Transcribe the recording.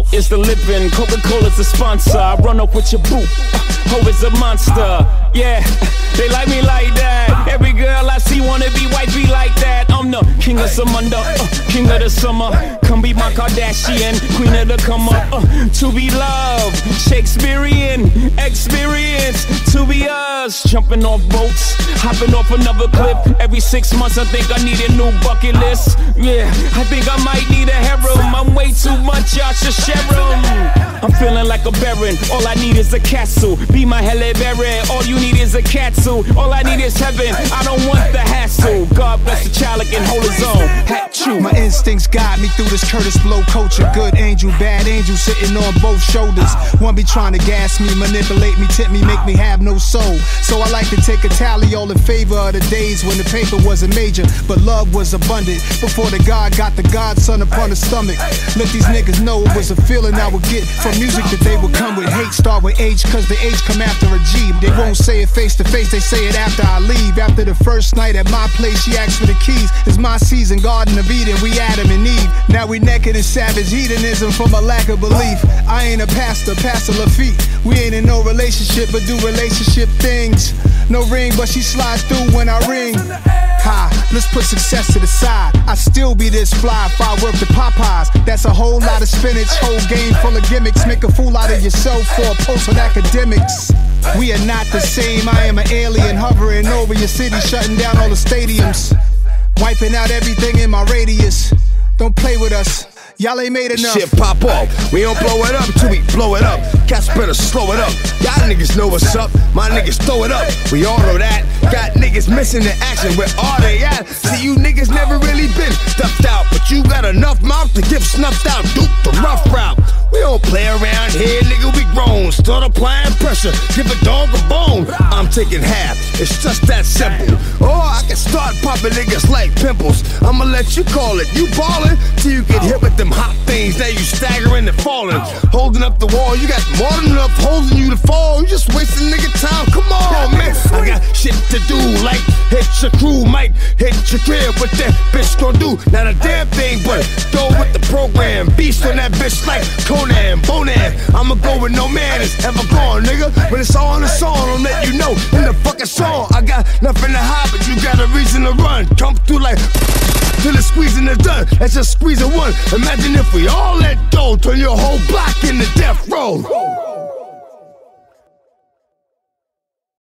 out is the living. Coca-Cola's the sponsor. I run up with your boot. Ho is a monster. Yeah, they like me like that. Every girl I see wanna be wifey like that. I'm the king of Zamunda, king of the summer. Come be my Kardashian, queen of the come up. To be loved, Shakespearean experience. To be us, jumping off boats, hopping off another cliff. Every 6 months I think I need a new bucket list. Yeah, I think I might need a harem. I'm way too much, y'all should share 'em. I'm feeling like a baron, all I need is a catsuit. Be my Halle Berry, all you need is a catsuit. All I need is heaven, I don't want the hassle. God bless the child that can hold his own. Achoo. My instincts guide me through this Kurtis Blow culture. Good angel, bad angel sitting on both shoulders. One be trying to gas me, manipulate me, tip me, make me have no soul. So I like to take a tally all in favor of the days when the paper wasn't major, but love was abundant. Before the God got the godson upon the stomach. Let these niggas know it was a feeling I would get from music that they would come with. Hate start with H, cause the H come after a G. They won't say it face to face, they say it after I leave. After the first night at my place, she asked for the keys. It's my season, Garden of Eden, we Adam and Eve. Now we naked in savage hedonism from a lack of belief. I ain't a pastor, Pastor Lafitte. We ain't in no relationship, but do relationship things. No ring, but she slides through when I ring. Ha, let's put success to the side. I still be this fly if I work the Popeyes. That's a whole lot of spinach, whole game full of gimmicks. Make a fool out of yourself for a post on academics. We are not the same, I am an alien hovering over your city, shutting down all the stadiums. Wiping out everything in my radius. Don't play with us, y'all ain't made enough. Shit pop off, we don't blow it up till we blow it up. Cats better slow it up, y'all niggas know what's up. My niggas throw it up, we all know that. Got niggas missing in action, where are they at? See, you niggas never really been stuffed out, but you got enough mouth to get snuffed out. Duke the rough route, we don't play around here, nigga, we grown. Start applying pressure, give a dog a bone. I'm taking half, it's just that simple. Or I can start popping niggas like pimples. I'ma let you call it, you ballin' till you get hit with them hot things. Now you staggering and falling, holding up the wall. You got more than enough holding you to fall. You just wasting nigga time, come on, man. I got shit to do, like hit your crew, might hit your crib. What that bitch gon' do? Not a damn thing, but go with the program. Beast on that bitch like Conan, Bonan. I'ma go with no man is ever gone, nigga. When it's all in the song, I'll let you know in the fucking song. I got nothing to hide, but you got a reason to run. Come through like till the squeezing is done. That's just squeezing one. Imagine if we all let go, turn your whole block into death row.